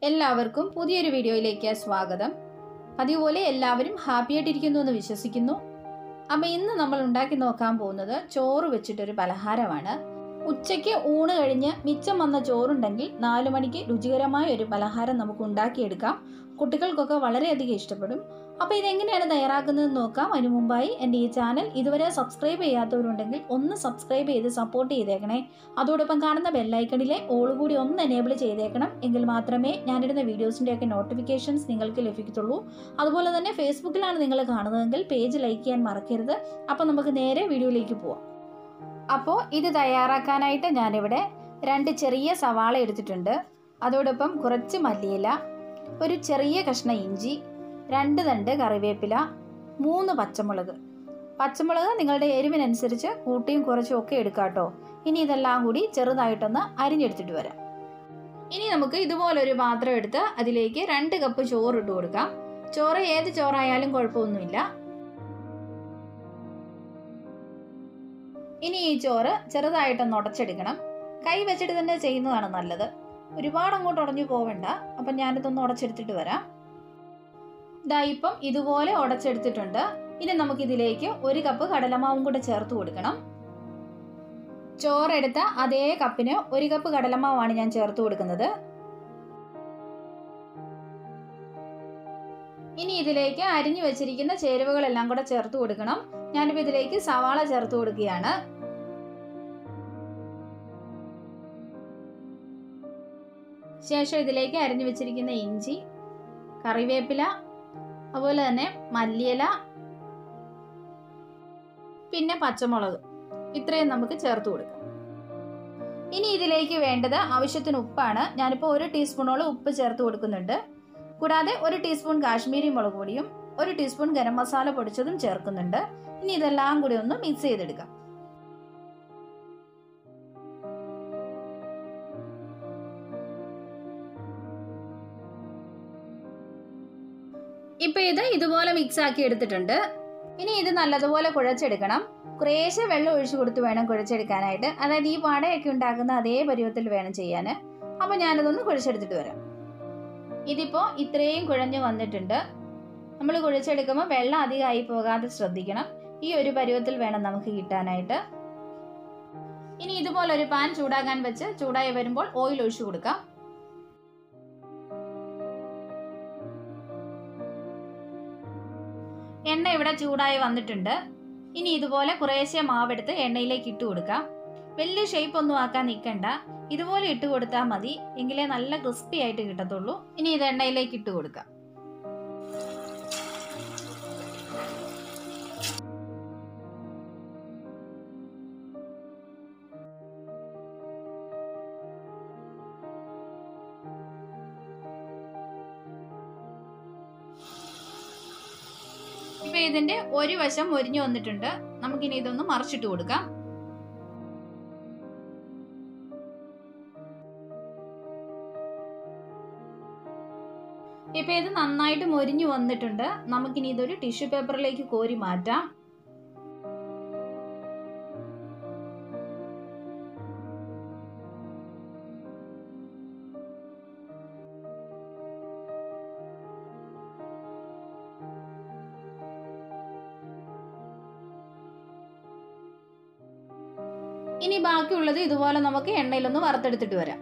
എല്ലാവർക്കും പുതിയൊരു വീഡിയോയിലേക്ക് സ്വാഗതം. അതുപോലെ എല്ലാവരും ഹാപ്പി ആയിട്ടിരിക്കുന്നു എന്ന് വിശ്വസിക്കുന്നു. അപ്പോൾ ഇന്ന് നമ്മൾ ഉണ്ടാക്കി നോക്കാൻ പോകുന്നത് ചോറ് വെച്ചിട്ടൊരു പലഹാരമാണ്. ഉച്ചയ്ക്ക് ഊണ് കഴിഞ്ഞ് മിച്ചം വന്ന ചോറുണ്ടെങ്കിൽ 4 മണിക്ക് രുചികരമായ ഒരു പലഹാരം നമുക്ക് ഉണ്ടാക്കിയെടുക്കാം. കുട്ടികൾക്കൊക്കെ വളരെയധികം ഇഷ്ടപ്പെടും. അപ്പോൾ ഇതെങ്ങനെയാണ് തയ്യാറാക്കുന്നതെന്ന് നോക്കാം. അതിനു മുമ്പായി എൻ്റെ ഈ ചാനൽ ഇതുവരെ സബ്സ്ക്രൈബ് ചെയ്യാത്തവരുണ്ടെങ്കിൽ ഒന്ന് സബ്സ്ക്രൈബ് ചെയ്ത് സപ്പോർട്ട് ചെയ്തേക്കണേ. അതോടൊപ്പം കാണുന്ന ബെല്ലൈക്കണിലെ ഓൾ കൂടി ഒന്ന് എനേബിൾ ചെയ്തേക്കണം. എങ്കിൽ മാത്രമേ ഞാനിടുന്ന വീഡിയോസിൻ്റെയൊക്കെ നോട്ടിഫിക്കേഷൻസ് നിങ്ങൾക്ക് ലഭിക്കത്തുള്ളൂ. അതുപോലെ തന്നെ ഫേസ്ബുക്കിലാണ് നിങ്ങൾ കാണുന്നതെങ്കിൽ പേജ് ലൈക്ക് ചെയ്യാൻ മറക്കരുത്. അപ്പോൾ നമുക്ക് നേരെ വീഡിയോയിലേക്ക് പോവാം. അപ്പോൾ ഇത് തയ്യാറാക്കാനായിട്ട് ഞാനിവിടെ 2 ചെറിയ സവാള എടുത്തിട്ടുണ്ട്. അതോടൊപ്പം കുറച്ച് മല്ലിയില, ഒരു ചെറിയ കഷ്ണം ഇഞ്ചി, 2 തണ്ട് കറിവേപ്പില, 3 പച്ചമുളക്. പച്ചമുളക് നിങ്ങളുടെ എരിവിനനുസരിച്ച് കൂട്ടിയും കുറച്ചും ഒക്കെ എടുക്കാം കേട്ടോ. ഇനി ഇതെല്ലാം കൂടി ചെറുതായിട്ടൊന്ന് അരിഞ്ഞെടുത്തിട്ട് വരാം. ഇനി നമുക്ക് ഇതുപോലൊരു പാത്രം എടുത്ത് അതിലേക്ക് 2 കപ്പ് ചോറ് ഇട്ട് കൊടുക്കാം. ചോറ് ഏത് ചോറായാലും കുഴപ്പമൊന്നുമില്ല. ഇനി ഈ ചോറ് ചെറുതായിട്ടൊന്ന് ഉടച്ചെടുക്കണം. കൈ വെച്ചിട്ട് തന്നെ ചെയ്യുന്നതാണ് നല്ലത്. ഒരുപാട് അങ്ങോട്ട് ഉടഞ്ഞു പോവണ്ട. അപ്പം ഞാനിതൊന്ന് ഉടച്ചെടുത്തിട്ട് വരാം. ഇപ്പം ഇതുപോലെ ഉടച്ചെടുത്തിട്ടുണ്ട്. ഇനി നമുക്കിതിലേക്ക് 1 കപ്പ് കടലമാവും കൂടെ ചേർത്ത് കൊടുക്കണം. ചോറെടുത്ത അതേ കപ്പിന് 1 കപ്പ് കടലമാവാണ് ഞാൻ ചേർത്ത് കൊടുക്കുന്നത്. ഇനി ഇതിലേക്ക് അരിഞ്ഞു വെച്ചിരിക്കുന്ന ചേരുവകളെല്ലാം കൂടെ ചേർത്ത് കൊടുക്കണം. ഞാനിപ്പോൾ ഇതിലേക്ക് സവാള ചേർത്ത് കൊടുക്കുകയാണ്. ശേഷം ഇതിലേക്ക് അരിഞ്ഞു വെച്ചിരിക്കുന്ന ഇഞ്ചി, കറിവേപ്പില, അതുപോലെ തന്നെ മല്ലിയില, പിന്നെ പച്ചമുളക്, ഇത്രയും നമുക്ക് ചേർത്ത് കൊടുക്കാം. ഇനി ഇതിലേക്ക് വേണ്ടത് ആവശ്യത്തിന് ഉപ്പാണ്. ഞാനിപ്പോൾ 1 ടീസ്പൂണോളം ഉപ്പ് ചേർത്ത് കൊടുക്കുന്നുണ്ട്. കൂടാതെ 1 ടീസ്പൂൺ കാശ്മീരി മുളക് പൊടിയും 1 ടീസ്പൂൺ ഗരം മസാല പൊടിച്ചതും ചേർക്കുന്നുണ്ട്. ഇനി ഇതെല്ലാം കൂടി ഒന്ന് മിക്സ് ചെയ്തെടുക്കാം. ഇപ്പൊ ഇത് ഇതുപോലെ മിക്സ് ആക്കി എടുത്തിട്ടുണ്ട്. ഇനി ഇത് നല്ലതുപോലെ കുഴച്ചെടുക്കണം. കുറേശ്ശെ വെള്ളം ഒഴിച്ചു കൊടുത്ത് വേണം കുഴച്ചെടുക്കാനായിട്ട്. അതായത് ഈ വടയൊക്കെ ഉണ്ടാക്കുന്ന അതേ പരുവത്തിൽ വേണം ചെയ്യാൻ. അപ്പൊ ഞാനിതൊന്ന് കുഴച്ചെടുത്തിട്ട് വരാം. ഇതിപ്പോൾ ഇത്രയും കുഴഞ്ഞു വന്നിട്ടുണ്ട്. നമ്മൾ കുഴച്ചെടുക്കുമ്പോൾ വെള്ളം അധികമായി പോകാതെ ശ്രദ്ധിക്കണം. ഈ ഒരു പരുവത്തിൽ വേണം നമുക്ക് കിട്ടാനായിട്ട്. ഇനി ഇതുപോലെ ഒരു പാൻ ചൂടാകാൻ വെച്ച് ചൂടായി വരുമ്പോൾ ഓയിൽ ഒഴിച്ചു കൊടുക്കാം. എണ്ണ ഇവിടെ ചൂടായി വന്നിട്ടുണ്ട്. ഇനി ഇതുപോലെ കുറേശ്ശെ മാവെടുത്ത് എണ്ണയിലേക്ക് ഇട്ട് കൊടുക്കാം. വലിയ ഷേപ്പ് ഒന്നും ആക്കാൻ നിൽക്കണ്ട. ഇതുപോലെ ഇട്ട് കൊടുത്താൽ മതി. എങ്കിലേ നല്ല ക്രിസ്പി ആയിട്ട് കിട്ടത്തുള്ളൂ. ഇനി ഇത് എണ്ണയിലേക്ക് ഇട്ട് കൊടുക്കാം. ഇപ്പൊ ഇതിന്റെ ഒരു വശം മൊരിഞ്ഞു വന്നിട്ടുണ്ട്. നമുക്കിനി ഇതൊന്ന് മറിച്ചിട്ട് കൊടുക്കാം. ഇപ്പൊ ഇത് നന്നായിട്ട് മൊരിഞ്ഞു വന്നിട്ടുണ്ട്. നമുക്കിനി ഇതൊരു ടിഷ്യൂ പേപ്പറിലേക്ക് കോരി മാറ്റാം. ഇനി ബാക്കിയുള്ളത് ഇതുപോലെ നമുക്ക് എണ്ണയിലൊന്ന് വറുത്തെടുത്തിട്ട് വരാം.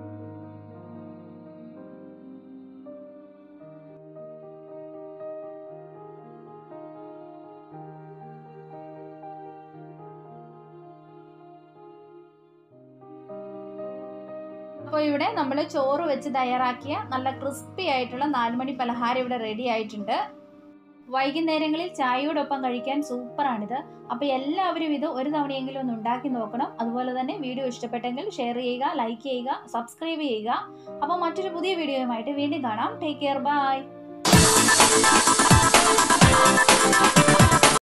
അപ്പോൾ ഇവിടെ നമ്മൾ ചോറ് വെച്ച് തയ്യാറാക്കിയ നല്ല ക്രിസ്പി ആയിട്ടുള്ള 4 മണി പലഹാരം ഇവിടെ റെഡി ആയിട്ടുണ്ട്. വൈകുന്നേരങ്ങളിൽ ചായയോടൊപ്പം കഴിക്കാൻ സൂപ്പറാണിത്. അപ്പോൾ എല്ലാവരും ഇത് ഒരു തവണയെങ്കിലും ഒന്ന് ഉണ്ടാക്കി നോക്കണം. അതുപോലെ തന്നെ വീഡിയോ ഇഷ്ടപ്പെട്ടെങ്കിൽ ഷെയർ ചെയ്യുക, ലൈക്ക് ചെയ്യുക, സബ്സ്ക്രൈബ് ചെയ്യുക. അപ്പോൾ മറ്റൊരു പുതിയ വീഡിയോയുമായിട്ട് വീണ്ടും കാണാം. Take care, by.